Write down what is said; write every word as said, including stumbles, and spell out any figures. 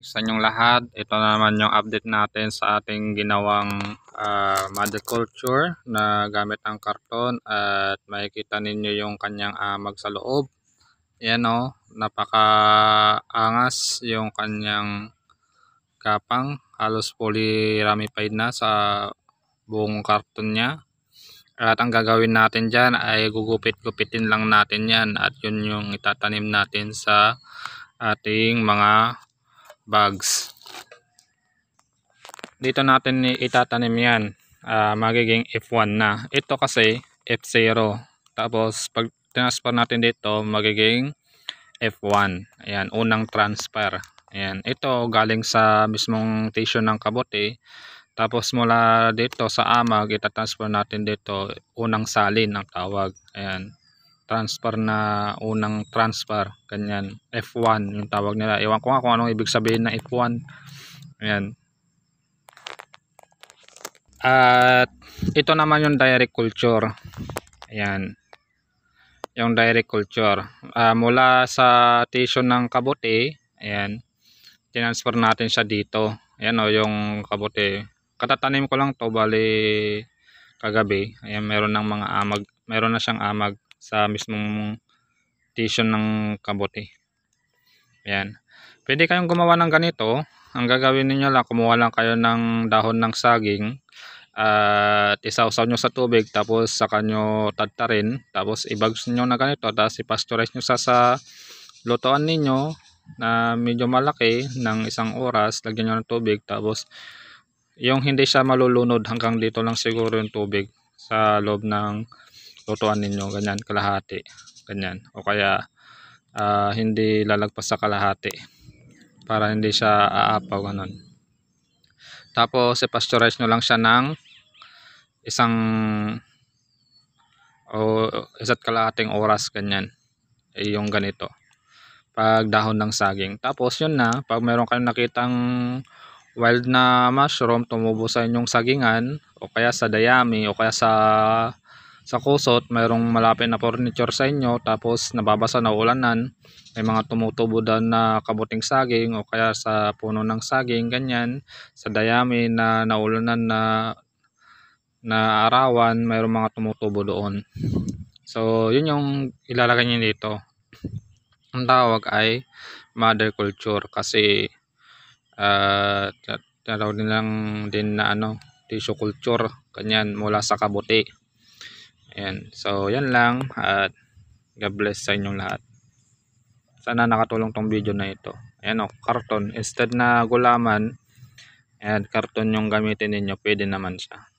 sa inyong lahat. Ito na naman yung update natin sa ating ginawang uh, mother culture na gamit ang karton, at makikita ninyo yung kanyang amag sa loob. Yan o, napaka-angas yung kanyang kapang, halos fully ramified na sa buong karton niya. At ang gagawin natin dyan ay gugupit-gupitin lang natin yan, at yun yung itatanim natin sa ating mga bags. Dito natin itatanim yan, uh, magiging F one na. Ito kasi F zero, tapos pag transfer natin dito magiging F one. Ayan, unang transfer. Ayan, ito galing sa mismong tissue ng kabote, tapos mula dito sa amag itatransfer natin dito unang salin ang tawag. Ayan, transfer na unang transfer, ganyan. F one yung tawag nila. Ewan ko nga kung anong ibig sabihin ng F one. Ayan. At ito naman yung direct culture. Ayan, yung direct culture, uh, mula sa tissue ng kabote. Ayan, transfer natin siya dito. Ayan o, yung kabote, katatanim ko lang to, bali kagabi. Ayan, meron ng mga amag, meron na siyang amag sa mismong tissue ng kabote. Ayan, pwede kayong gumawa ng ganito. Ang gagawin niyo lang, kumuha lang kayo ng dahon ng saging at uh, isawsaw nyo sa tubig, tapos saka nyo tadtarin, tapos ibags nyo na ganito, tapos i-pasteurize nyo sa, sa lutuan ninyo na medyo malaki ng isang oras. Lagyan nyo ng tubig, tapos yung hindi siya malulunod, hanggang dito lang siguro yung tubig sa loob ng lutuan ninyo, ganyan, kalahati, ganyan, o kaya uh, hindi lalagpas sa kalahati para hindi siya aapaw, ganun. Tapos i-pasteurize nyo lang siya ng isang o isa't kalahating oras, ganyan. E, yung ganito pag dahon ng saging. Tapos yun na, pag meron kayong nakitang wild na mushroom tumubo sa inyong sagingan, o kaya sa dayami, o kaya sa sa kusot, mayroong malapit na furniture sa inyo, tapos nababasa na ulanan, may mga tumutubo doon na kabuting saging, o kaya sa puno ng saging, ganyan, sa dayami na naulanan na na arawan, mayroong mga tumutubo doon. So yun yung ilalagay niyo dito. Ang tawag ay mother culture, kasi uh, tinatawag nilang din na ano, tissue culture, ganyan, mula sa kabote. Ayan, so yan lang, at God bless sa inyong lahat. Sana nakatulong tong video na ito. Ayan o, karton, instead na gulaman, ayan, karton yung gamitin ninyo, pwede naman siya.